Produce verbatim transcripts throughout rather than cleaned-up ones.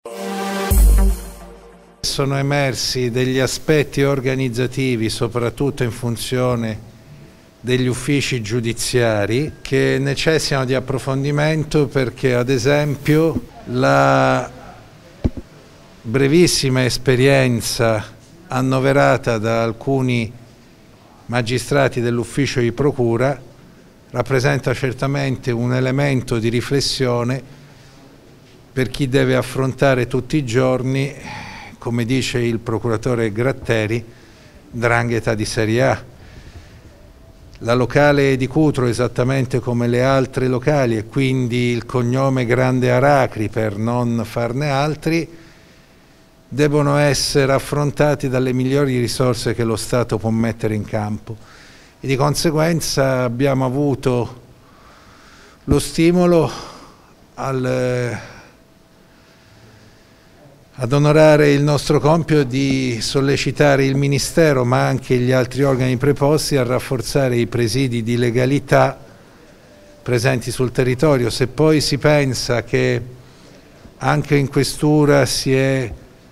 Sono emersi degli aspetti organizzativi, soprattutto in funzione degli uffici giudiziari, che necessitano di approfondimento perché, ad esempio, la brevissima esperienza annoverata da alcuni magistrati dell'ufficio di procura rappresenta certamente un elemento di riflessione per chi deve affrontare tutti i giorni, come dice il procuratore Gratteri, 'ndrangheta di serie A. La locale di Cutro, esattamente come le altre locali, e quindi il cognome Grande Aracri, per non farne altri, devono essere affrontati dalle migliori risorse che lo Stato può mettere in campo. E di conseguenza abbiamo avuto lo stimolo al... ad onorare il nostro compito di sollecitare il Ministero, ma anche gli altri organi preposti, a rafforzare i presidi di legalità presenti sul territorio. Se poi si pensa che anche in questura si è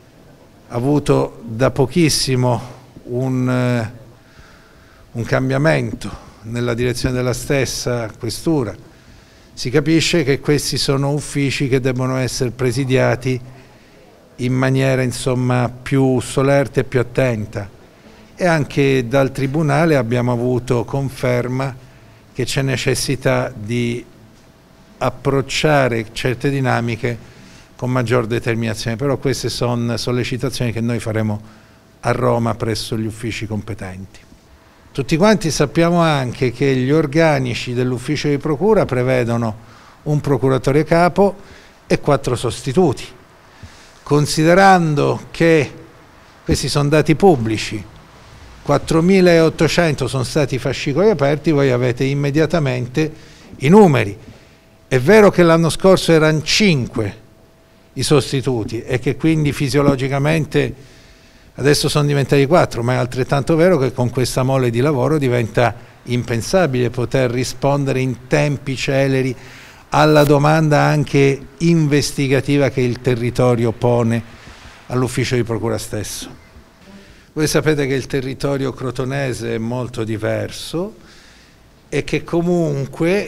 avuto da pochissimo un, un cambiamento nella direzione della stessa questura, si capisce che questi sono uffici che devono essere presidiati in maniera insomma più solerte e più attenta. E anche dal Tribunale abbiamo avuto conferma che c'è necessità di approcciare certe dinamiche con maggior determinazione, però queste sono sollecitazioni che noi faremo a Roma presso gli uffici competenti. Tutti quanti sappiamo anche che gli organici dell'ufficio di procura prevedono un procuratore capo e quattro sostituti. Considerando che questi sono dati pubblici, quattromilaottocento sono stati fascicoli aperti, voi avete immediatamente i numeri. È vero che l'anno scorso erano cinque i sostituti e che quindi fisiologicamente adesso sono diventati quattro, ma è altrettanto vero che con questa mole di lavoro diventa impensabile poter rispondere in tempi celeri alla domanda anche investigativa che il territorio pone all'ufficio di procura stesso. Voi sapete che il territorio crotonese è molto diverso e che comunque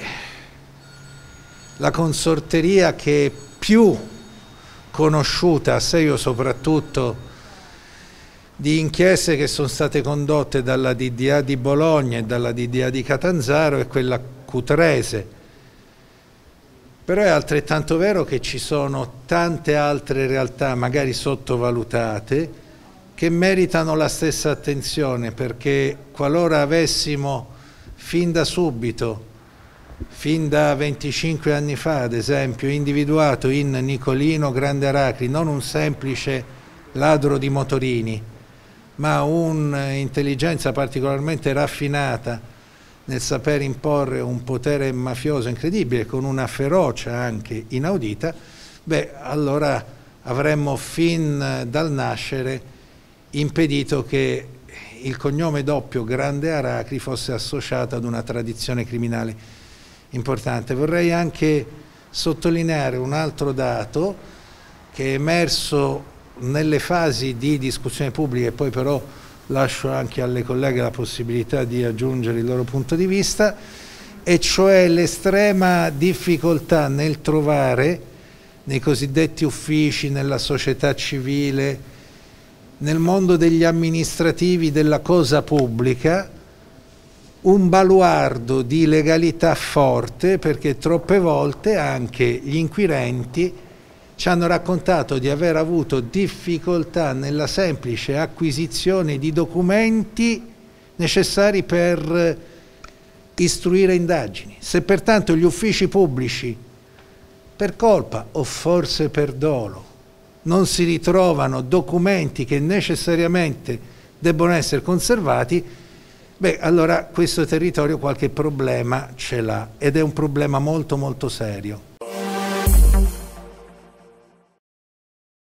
la consorteria che è più conosciuta a seguito soprattutto di inchieste che sono state condotte dalla D D A di Bologna e dalla D D A di Catanzaro è quella cutrese. Però è altrettanto vero che ci sono tante altre realtà, magari sottovalutate, che meritano la stessa attenzione, perché qualora avessimo fin da subito, fin da venticinque anni fa ad esempio, individuato in Nicolino Grande Aracri non un semplice ladro di motorini, ma un'intelligenza particolarmente raffinata nel saper imporre un potere mafioso incredibile, con una ferocia anche inaudita, beh, allora avremmo fin dal nascere impedito che il cognome doppio Grande Aracri fosse associato ad una tradizione criminale importante. Vorrei anche sottolineare un altro dato che è emerso nelle fasi di discussione pubblica, e poi però lascio anche alle colleghe la possibilità di aggiungere il loro punto di vista, e cioè l'estrema difficoltà nel trovare nei cosiddetti uffici, nella società civile, nel mondo degli amministrativi della cosa pubblica, un baluardo di legalità forte, perché troppe volte anche gli inquirenti ci hanno raccontato di aver avuto difficoltà nella semplice acquisizione di documenti necessari per istruire indagini. Se pertanto gli uffici pubblici, per colpa o forse per dolo, non si ritrovano documenti che necessariamente debbono essere conservati, beh, allora questo territorio qualche problema ce l'ha, ed è un problema molto molto serio.